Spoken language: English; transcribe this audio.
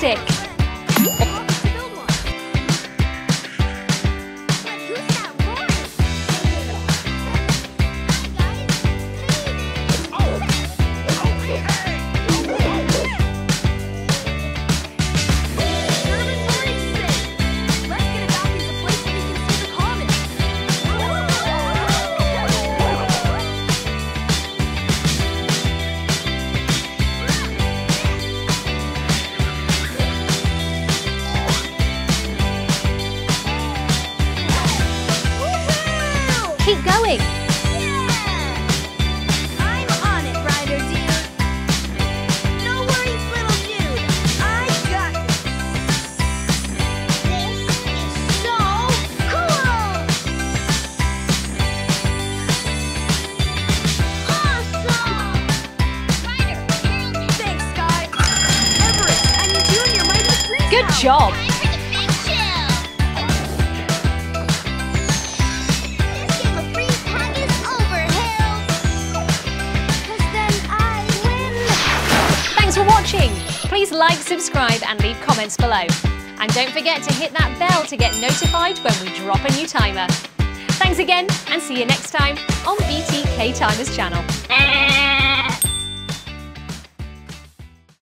stick. Keep going. I'm on it, Ryder dude. No worries, little dude. I got this. This is so cool. Awesome. Ryder, thanks, Scott. Everett, I need you and your mighty freeze. Good job. Thanks for watching. Please like, subscribe and leave comments below. And don't forget to hit that bell to get notified when we drop a new timer. Thanks again and see you next time on BTK Timers channel.